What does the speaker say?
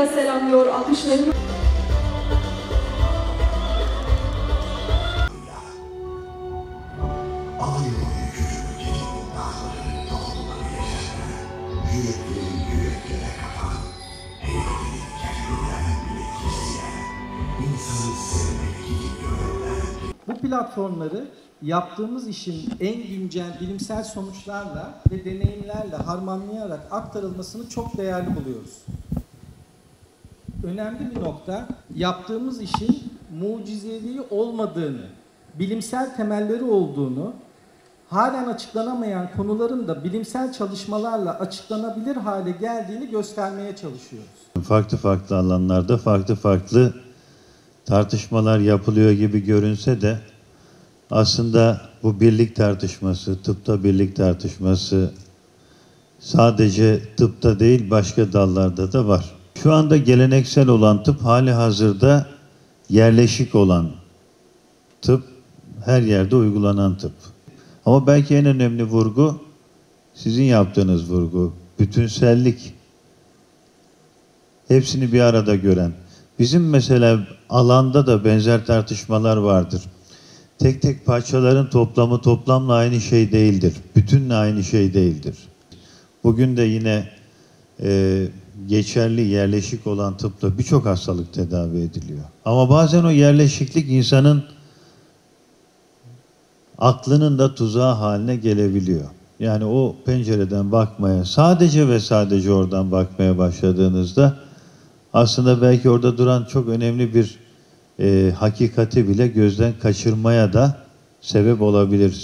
saygıyla selamlıyor, alkışlarını. Bu platformları yaptığımız işin en güncel bilimsel sonuçlarla ve deneyimlerle harmanlayarak aktarılmasını çok değerli buluyoruz. Önemli bir nokta, yaptığımız işin mucizevi olmadığını, bilimsel temelleri olduğunu, halen açıklanamayan konuların da bilimsel çalışmalarla açıklanabilir hale geldiğini göstermeye çalışıyoruz. Farklı farklı alanlarda farklı farklı tartışmalar yapılıyor gibi görünse de aslında bu birlik tartışması, tıpta birlik tartışması sadece tıpta değil başka dallarda da var. Şu anda geleneksel olan tıp hali hazırda yerleşik olan tıp, her yerde uygulanan tıp. Ama belki en önemli vurgu sizin yaptığınız vurgu, bütünsellik. Hepsini bir arada gören. Bizim mesela alanda da benzer tartışmalar vardır. Tek tek parçaların toplamı toplamla aynı şey değildir. Bütünle aynı şey değildir. Bugün de yine geçerli yerleşik olan tıpla birçok hastalık tedavi ediliyor. Ama bazen o yerleşiklik insanın aklının da tuzağı haline gelebiliyor. Yani o pencereden bakmaya, sadece ve sadece oradan bakmaya başladığınızda aslında belki orada duran çok önemli bir hakikati bile gözden kaçırmaya da sebep olabilir.